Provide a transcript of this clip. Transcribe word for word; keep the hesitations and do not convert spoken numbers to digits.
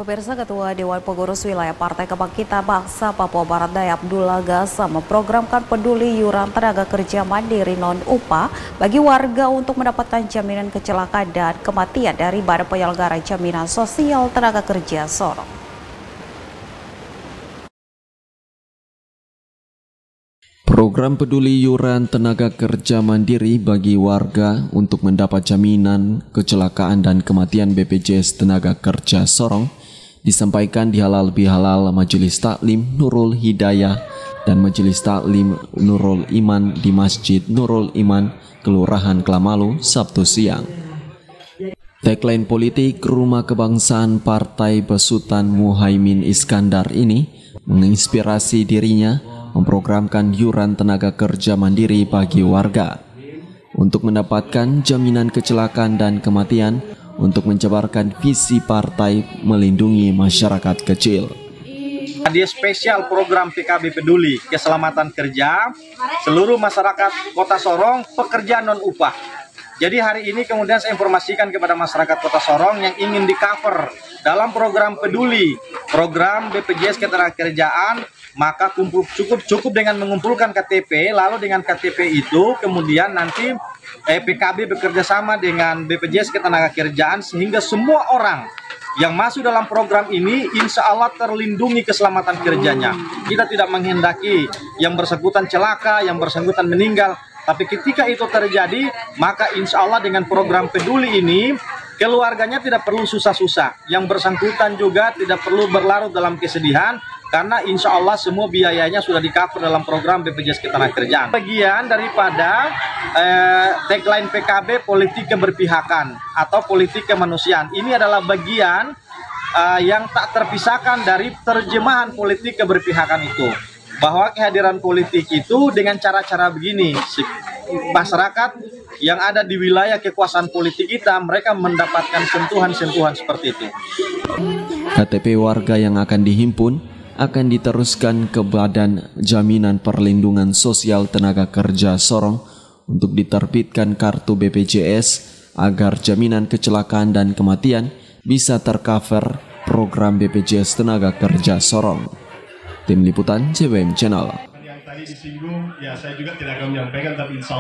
Pemirsa, Ketua Dewan Pengurus Wilayah Partai Kebangkitan Bangsa Papua Barat Daya Abdullah Gasa memprogramkan peduli iuran tenaga kerja mandiri non-upah bagi warga untuk mendapatkan jaminan kecelakaan dan kematian dari Badan Penyelenggara Jaminan Sosial Tenaga Kerja Sorong. Program peduli iuran tenaga kerja mandiri bagi warga untuk mendapat jaminan kecelakaan dan kematian B P J S Tenaga Kerja Sorong disampaikan di Halal Bihalal Majelis Taklim Nurul Hidayah dan Majelis Taklim Nurul Iman di Masjid Nurul Iman, Kelurahan Klamalu, Sabtu siang. Tagline politik Rumah Kebangsaan Partai Besutan Muhaimin Iskandar ini menginspirasi dirinya memprogramkan iuran tenaga kerja mandiri bagi warga untuk mendapatkan jaminan kecelakaan dan kematian untuk menjabarkan visi partai melindungi masyarakat kecil. Hadiah spesial program P K B Peduli Keselamatan Kerja seluruh masyarakat Kota Sorong pekerja non-upah. Jadi hari ini kemudian saya informasikan kepada masyarakat Kota Sorong yang ingin di-cover dalam program peduli, program B P J S Ketenagakerjaan, maka kumpul, cukup cukup dengan mengumpulkan K T P, lalu dengan K T P itu kemudian nanti eh, P K B bekerja sama dengan B P J S Ketenagakerjaan sehingga semua orang yang masuk dalam program ini insya Allah terlindungi keselamatan kerjanya. Kita tidak menghendaki yang bersangkutan celaka, yang bersangkutan meninggal. Tapi ketika itu terjadi, maka insya Allah dengan program peduli ini, keluarganya tidak perlu susah-susah. Yang bersangkutan juga tidak perlu berlarut dalam kesedihan, karena insya Allah semua biayanya sudah di-cover dalam program B P J S Ketenagakerjaan. Bagian daripada eh, tagline P K B politik keberpihakan atau politik kemanusiaan. Ini adalah bagian eh, yang tak terpisahkan dari terjemahan politik keberpihakan itu. Bahwa kehadiran politik itu dengan cara-cara begini, masyarakat yang ada di wilayah kekuasaan politik kita, mereka mendapatkan sentuhan-sentuhan seperti itu. K T P warga yang akan dihimpun akan diteruskan ke Badan Jaminan Perlindungan Sosial Tenaga Kerja Sorong untuk diterbitkan kartu B P J S agar jaminan kecelakaan dan kematian bisa tercover program B P J S Tenaga Kerja Sorong. Tim Liputan C W M Channel. Yang tadi disinggung, ya saya juga tidak akan menyampaikan, tapi insya Allah